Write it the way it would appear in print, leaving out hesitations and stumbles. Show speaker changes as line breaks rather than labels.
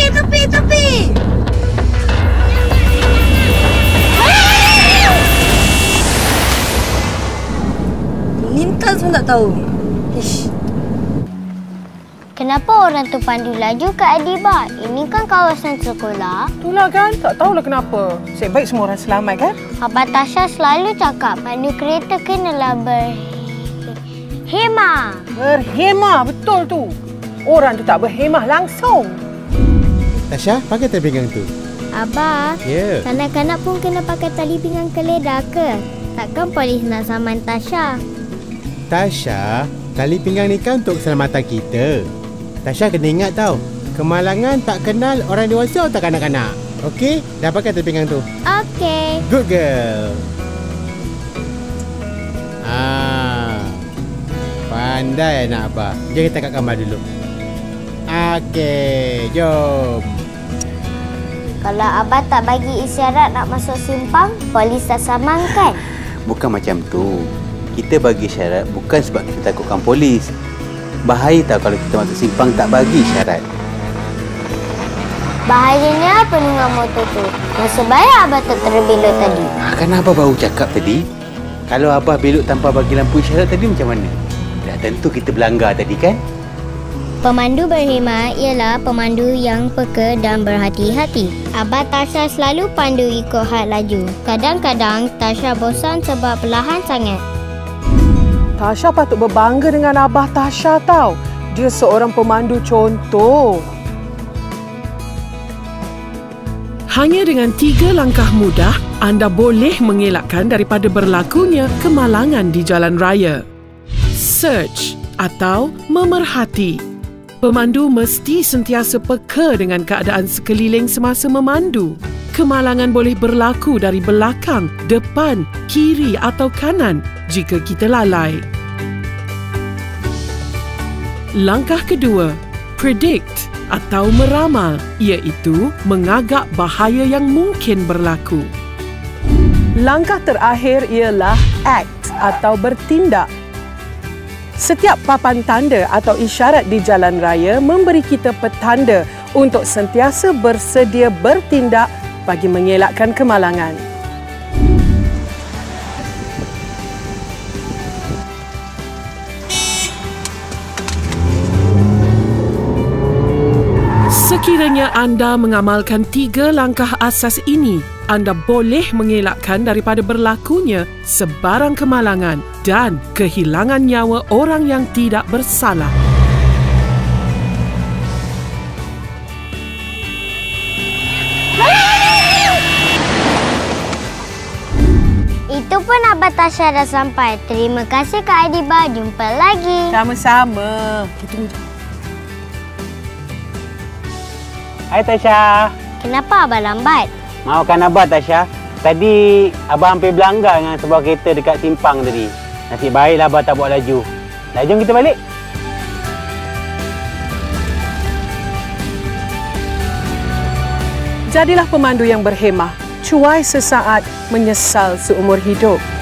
Tepi! Lintas pun tak tahu. Ish.
Kenapa orang tu pandu laju ke Adiba? Ini kan kawasan sekolah.
Itulah kan, tak tahulah kenapa. Nasib baik semua orang selamat kan?
Abang Tasha selalu cakap pandu kereta kenalah berhemah.
Berhemah, betul tu. Orang tu tak berhemah langsung.
Tasha, pakai tali pinggang tu.
Abah,
Ya.
kanak-kanak pun kena pakai tali pinggang keledar ke? Takkan polis nak saman Tasha?
Tasha, tali pinggang ni kan untuk keselamatan kita. Tasha kena ingat tau, kemalangan tak kenal orang dewasa atau kanak-kanak. Okey? Dah pakai tali pinggang tu?
Okey.
Good girl. Pandai anak abah. Jom kita kat kamar dulu. Okey, jom.
Kalau Abah tak bagi isyarat nak masuk simpang, polis tak samankan.
Bukan macam tu. Kita bagi syarat bukan sebab kita takutkan polis. Bahaya tau kalau kita masuk simpang tak bagi syarat.
Bahayanya penunggang motor tu. Nasib baik Abah tak terbelok tadi.
Kan Abah baru cakap tadi. Kalau Abah belok tanpa bagi lampu isyarat tadi macam mana? Dah tentu kita berlanggar tadi kan?
Pemandu berhemah ialah pemandu yang peka dan berhati-hati. Abah Tasha selalu pandu ikut had laju. Kadang-kadang Tasha bosan sebab perlahan sangat.
Tasha patut berbangga dengan Abah Tasha tau. Dia seorang pemandu contoh.
Hanya dengan 3 langkah mudah, anda boleh mengelakkan daripada berlakunya kemalangan di jalan raya. Search atau memerhati. Pemandu mesti sentiasa peka dengan keadaan sekeliling semasa memandu. Kemalangan boleh berlaku dari belakang, depan, kiri atau kanan jika kita lalai. Langkah kedua, predict atau meramal, iaitu mengagak bahaya yang mungkin berlaku.
Langkah terakhir ialah act atau bertindak. Setiap papan tanda atau isyarat di jalan raya memberi kita petanda untuk sentiasa bersedia bertindak bagi mengelakkan kemalangan.
Sekiranya anda mengamalkan 3 langkah asas ini, anda boleh mengelakkan daripada berlakunya sebarang kemalangan dan kehilangan nyawa orang yang tidak bersalah.
Itu pun Abah Tasha dah sampai. Terima kasih Kak Adiba. Jumpa lagi.
Sama-sama. Kita tunggu.
Hai Tasha.
Kenapa Abah lambat?
Maafkan Abah Tasha. Tadi Abah hampir berlanggar dengan sebuah kereta dekat simpang tadi. Nasib baiklah Abah tak buat laju. Dah jom kita balik.
Jadilah pemandu yang berhemah. Cuai sesaat, menyesal seumur hidup.